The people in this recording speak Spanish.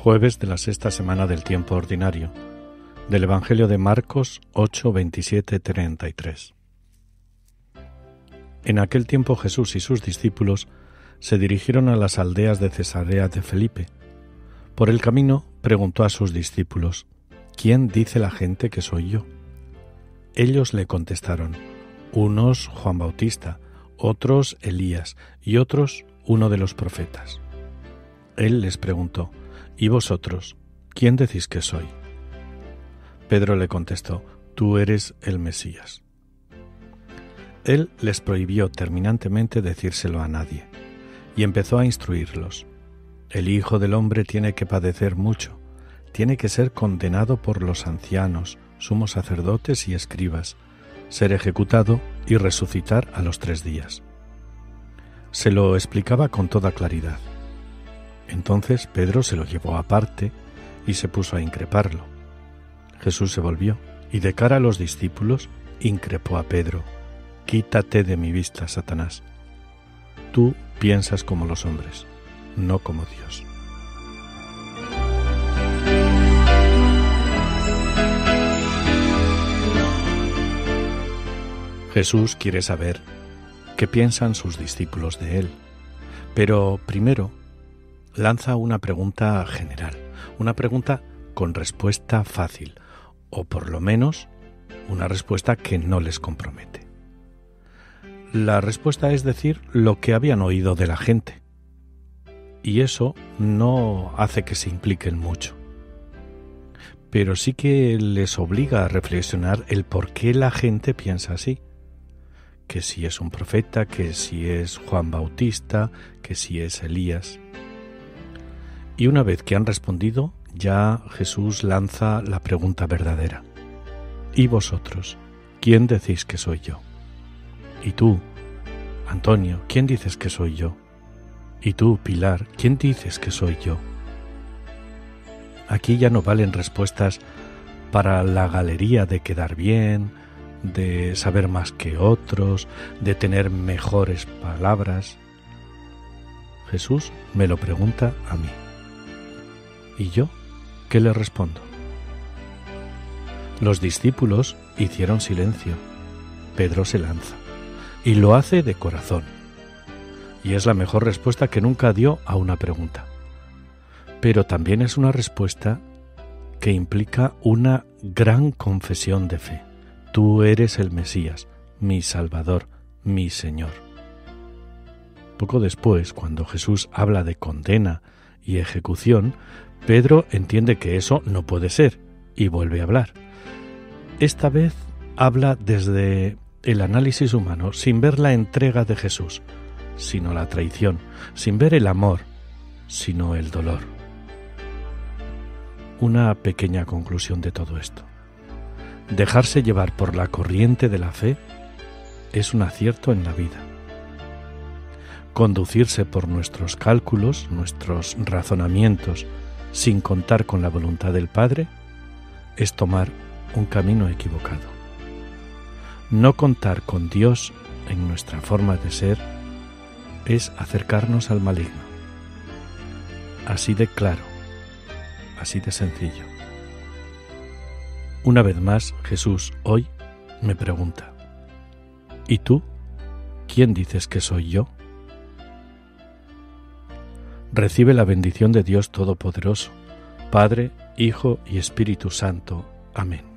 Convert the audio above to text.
Jueves de la sexta semana del tiempo ordinario, del Evangelio de Marcos 8, 27, 33. En aquel tiempo Jesús y sus discípulos se dirigieron a las aldeas de Cesarea de Felipe. Por el camino preguntó a sus discípulos: ¿Quién dice la gente que soy yo? Ellos le contestaron: unos Juan Bautista, otros Elías y otros uno de los profetas. Él les preguntó: ¿Y vosotros, quién decís que soy? Pedro le contestó: Tú eres el Mesías. Él les prohibió terminantemente decírselo a nadie, y empezó a instruirlos. El Hijo del Hombre tiene que padecer mucho, tiene que ser condenado por los ancianos, sumos sacerdotes y escribas, ser ejecutado y resucitar a los 3 días. Se lo explicaba con toda claridad. Entonces Pedro se lo llevó aparte y se puso a increparlo. Jesús se volvió y de cara a los discípulos increpó a Pedro: Quítate de mi vista, Satanás. Tú piensas como los hombres, no como Dios. Jesús quiere saber qué piensan sus discípulos de él, pero primero lanza una pregunta general, una pregunta con respuesta fácil, o por lo menos una respuesta que no les compromete. La respuesta es decir lo que habían oído de la gente, y eso no hace que se impliquen mucho, pero sí que les obliga a reflexionar el por qué la gente piensa así, que si es un profeta, que si es Juan Bautista, que si es Elías. Y una vez que han respondido, ya Jesús lanza la pregunta verdadera: ¿Y vosotros, quién decís que soy yo? ¿Y tú, Antonio, quién dices que soy yo? ¿Y tú, Pilar, quién dices que soy yo? Aquí ya no valen respuestas para la galería de quedar bien, de saber más que otros, de tener mejores palabras. Jesús me lo pregunta a mí. ¿Y yo qué le respondo? Los discípulos hicieron silencio. Pedro se lanza, y lo hace de corazón. Y es la mejor respuesta que nunca dio a una pregunta. Pero también es una respuesta que implica una gran confesión de fe. Tú eres el Mesías, mi Salvador, mi Señor. Poco después, cuando Jesús habla de condena y ejecución, Pedro entiende que eso no puede ser y vuelve a hablar. Esta vez habla desde el análisis humano, sin ver la entrega de Jesús, sino la traición, sin ver el amor, sino el dolor. Una pequeña conclusión de todo esto: dejarse llevar por la corriente de la fe es un acierto en la vida. Conducirse por nuestros cálculos, nuestros razonamientos, sin contar con la voluntad del Padre, es tomar un camino equivocado. No contar con Dios en nuestra forma de ser es acercarnos al maligno. Así de claro, así de sencillo. Una vez más, Jesús hoy me pregunta: ¿Y tú? ¿Quién dices que soy yo? Recibe la bendición de Dios Todopoderoso, Padre, Hijo y Espíritu Santo. Amén.